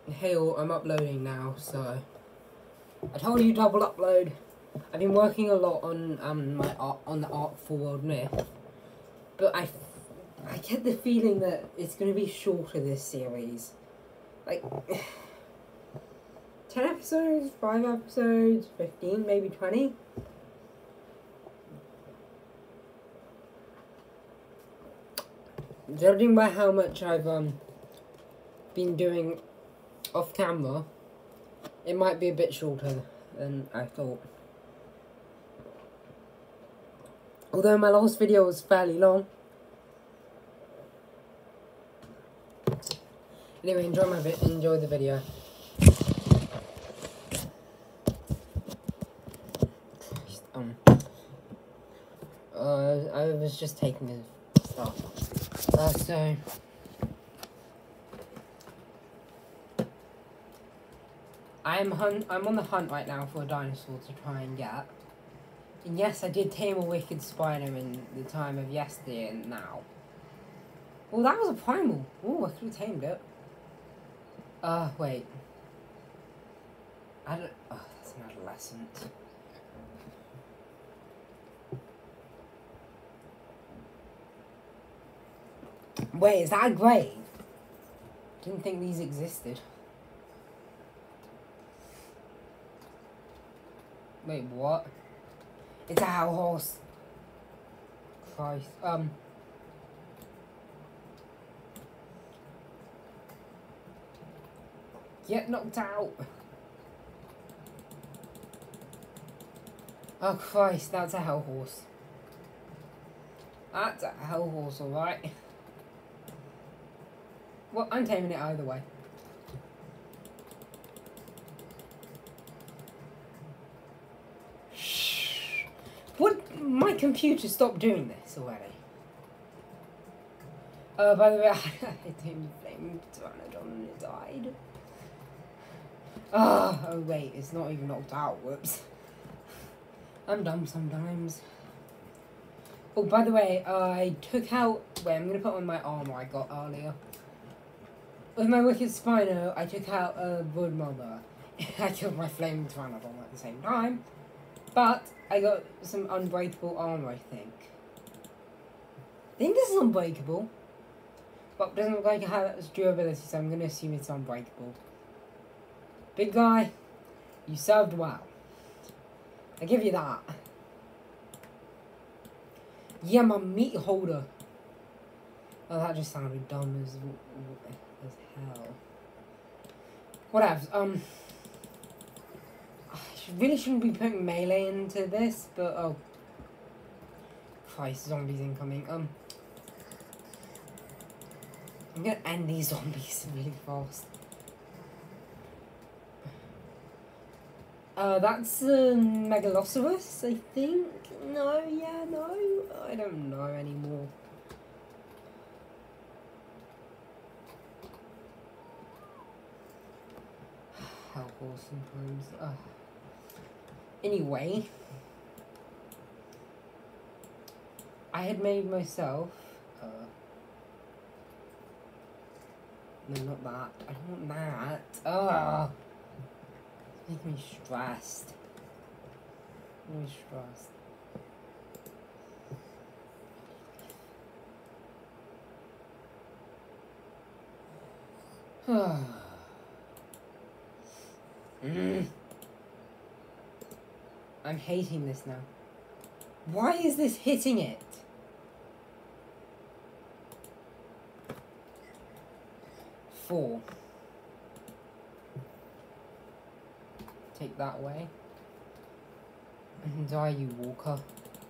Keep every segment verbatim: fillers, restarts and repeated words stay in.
Hey all, I'm uploading now, so I told you double upload. I've been working a lot on um my art on the Artful World Myth, but I I get the feeling that it's gonna be shorter this series, like ten episodes, five episodes, fifteen, maybe twenty. Judging by how much I've um been doing off camera, it might be a bit shorter than I thought. Although my last video was fairly long. Anyway, enjoy my vi enjoy the video. Um, uh, I was just taking a start. Uh, so. I'm hunt. I'm on the hunt right now for a dinosaur to try and get. And yes, I did tame a wicked spider in the time of yesterday and now. Well, that was a primal. Oh, I could have tamed it. Uh, wait. I don't. Oh, that's an adolescent. Wait, is that a grave? Didn't think these existed. Wait, what? It's a hell horse. Christ. Um. Get knocked out. Oh Christ, that's a hell horse. That's a hell horse, alright. Well, I'm taming it either way. What? My computer stopped doing this already. Oh, uh, by the way, I tamed Flame Pteranodon and it died. Oh, oh, wait, it's not even knocked out. Whoops. I'm dumb sometimes. Oh, by the way, uh, I took out... Wait, I'm going to put on my armor I got earlier. With my Wicked Spino, I took out a Wood Mother. I killed my Flame Pteranodon at the same time. But I got some unbreakable armor, I think. I think this is unbreakable. But it doesn't look like it has durability, so I'm going to assume it's unbreakable. Big guy, you served well. I give you that. Yeah, my meat holder. Oh, that just sounded dumb as, as hell. Whatever. Um, I really shouldn't be putting melee into this, but oh. Christ, zombies incoming. Um, I'm gonna end these zombies really fast. Uh, that's a Megalosaurus, I think. No, yeah, no, I don't know anymore. Helpful sometimes. Uh. Anyway, I had made myself. Uh, no, not that. I don't want that. Ugh. Make me stressed. Make me stressed. mm. I'm hating this now. Why is this hitting it? Four. Take that away. And die, you walker.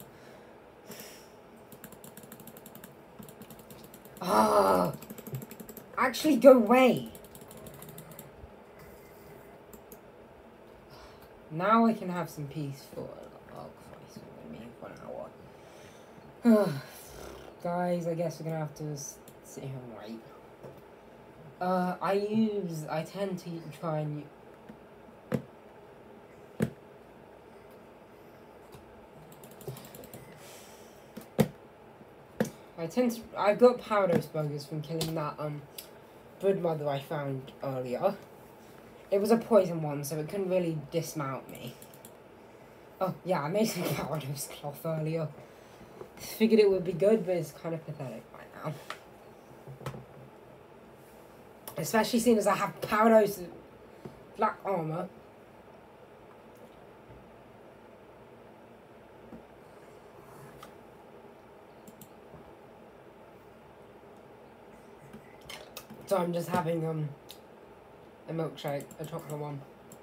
Ah! Actually, go away! Now I can have some peace for... Oh, Christ, we're going to be for an hour. Guys, I guess we're going to have to sit here and wait. Uh, I use... I tend to try and... I tend to... I've got Parados Burgers from killing that, um... Wood Mother I found earlier. It was a poison one, so it couldn't really dismount me. Oh, yeah, I made some Gyarados cloth earlier. Figured it would be good, but it's kind of pathetic right now. Especially seeing as I have Gyarados black armor. So I'm just having um a milkshake, a chocolate one.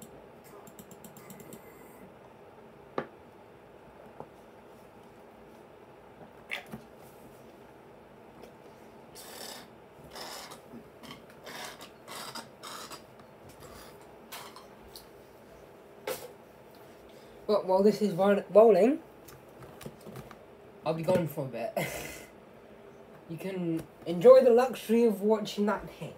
But while this is rolling, I'll be gone for a bit. You can enjoy the luxury of watching that thing.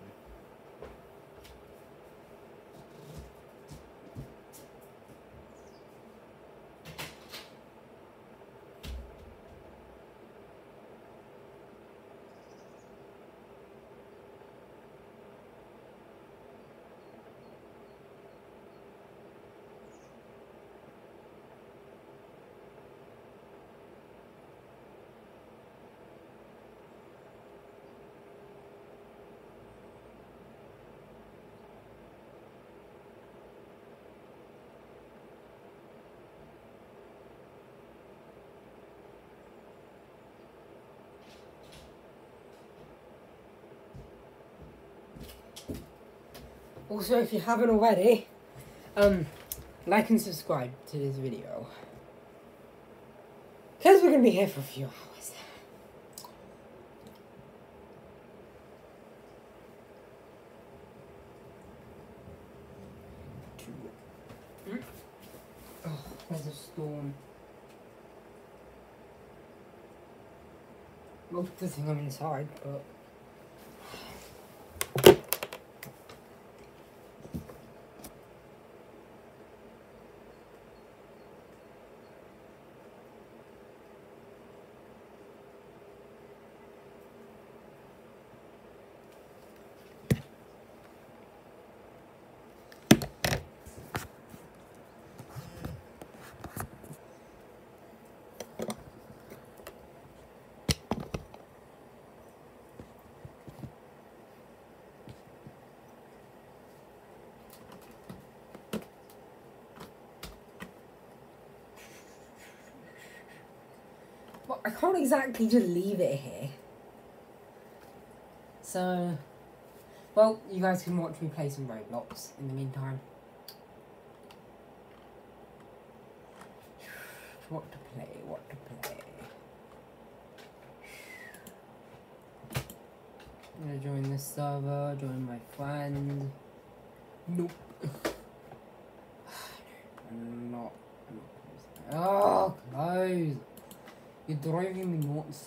Also, if you haven't already, um, like and subscribe to this video. Because we're going to be here for a few hours. Oh, there's a storm. Well, good thing I'm inside, but... Well, I can't exactly just leave it here. So, well, you guys can watch me play some Roblox in the meantime. What to play, what to play. I'm gonna join this server, join my friend. Nope. I'm not. I'm not oh, close. You're driving me nuts.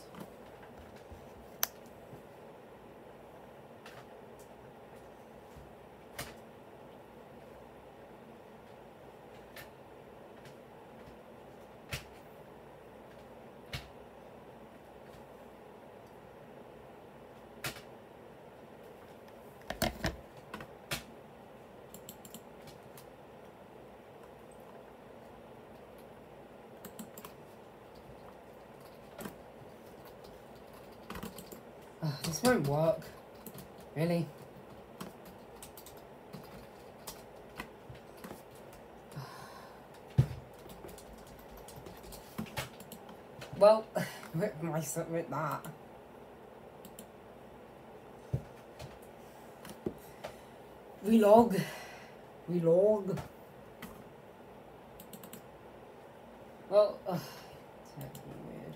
Oh, this won't work. Really? Well, rip myself with that. Relog. Relog. Well, uh, it's weird.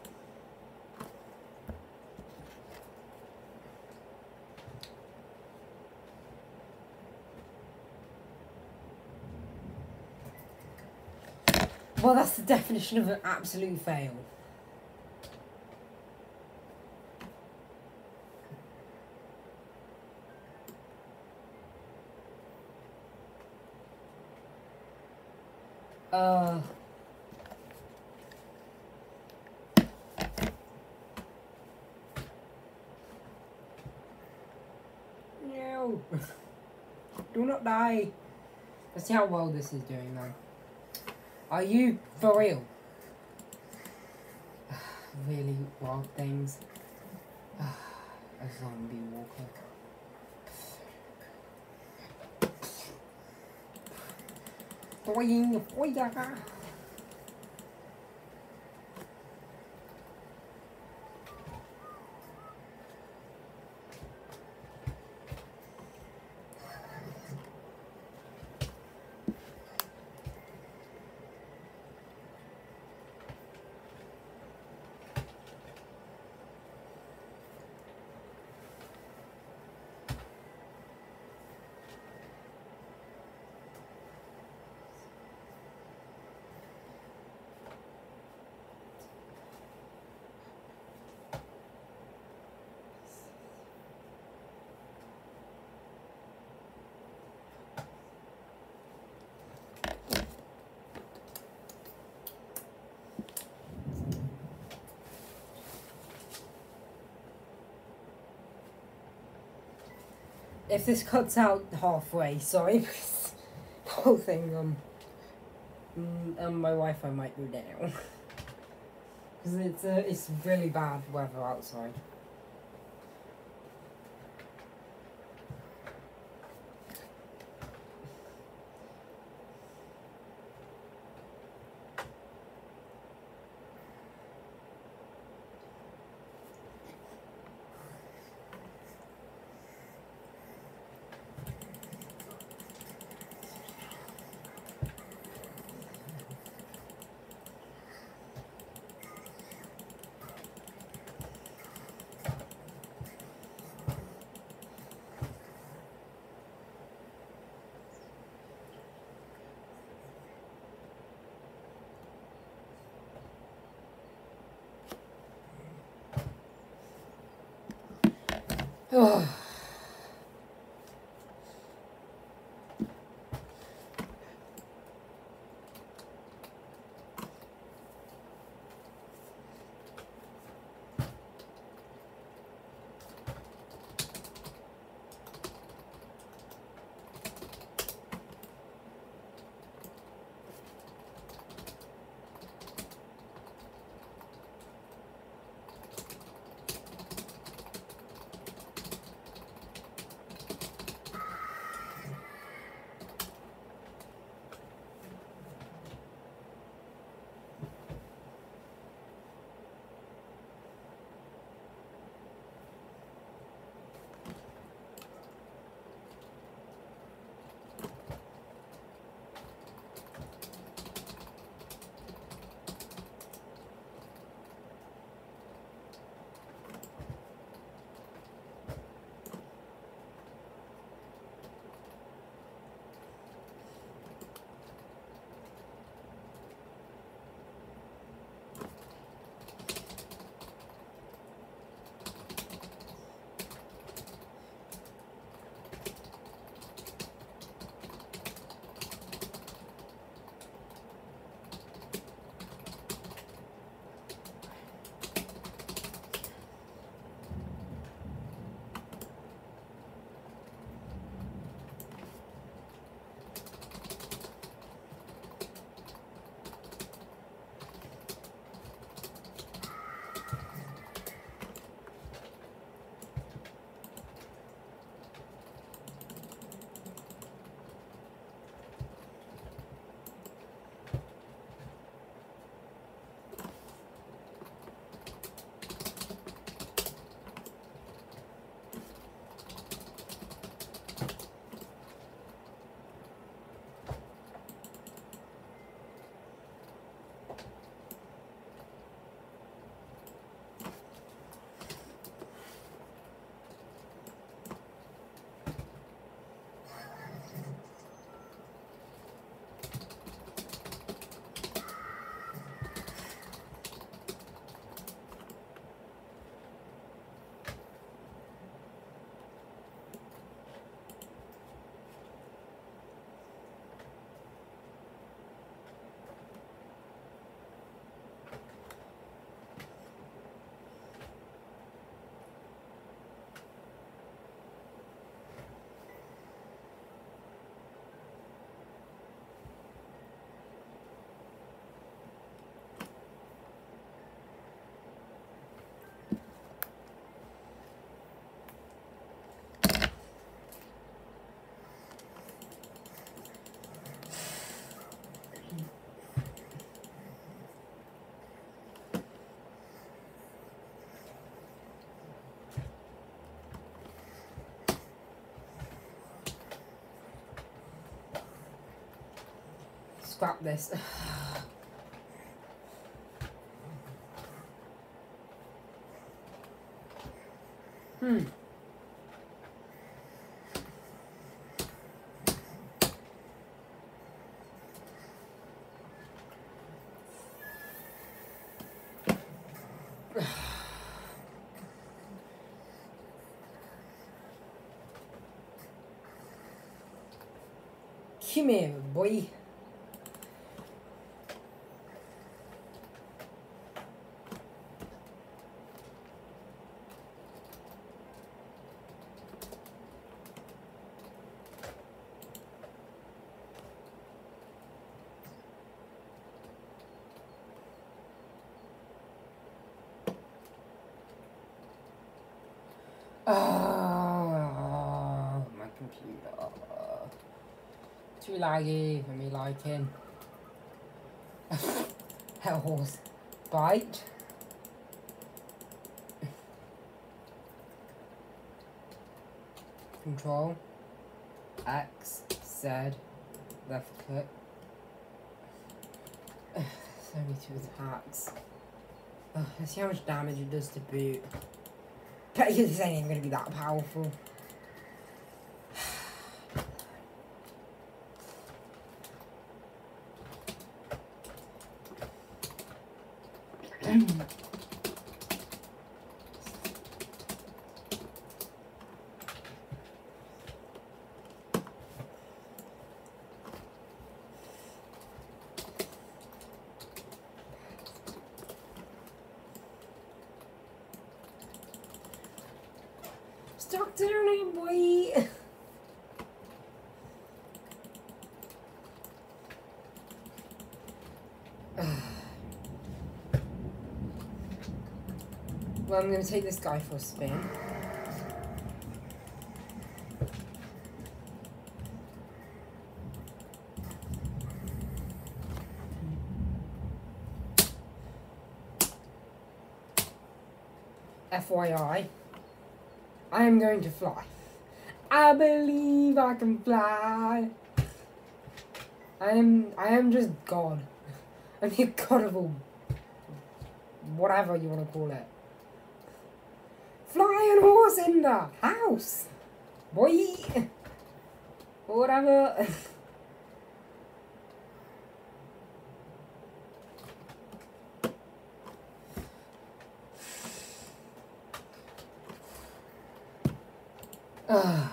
Well, that's the definition of an absolute fail. Uh... No. Do not die. Let's see how well this is doing now. Are you for real? Really wild things. A zombie walker. Boing, boing. If this cuts out halfway, sorry, because the whole thing, um, mm, um, my Wi-Fi might go down. Because it's, uh, it's really bad weather outside. Oh. Scrap this. Hmm. Come here, boy. Oh, my computer. Too laggy for me liking. Hell horse. Bite. Control. X. Z. Left click. There's only two attacks. Oh, let's see how much damage it does to boot. But this ain't even gonna be that powerful. Stop doing it, boy! Well, I'm gonna take this guy for a spin. F Y I, I am going to fly. I believe I can fly. I am, I am just God. I'm the God of all, whatever you want to call it. Flying horse in the house, boy. Whatever. Ugh.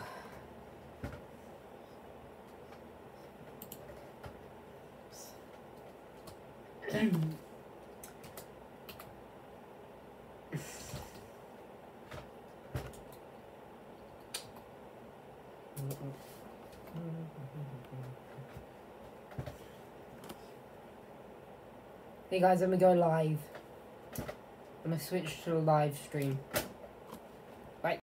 Hey guys, I'm gonna go live. I'm gonna switch to a live stream.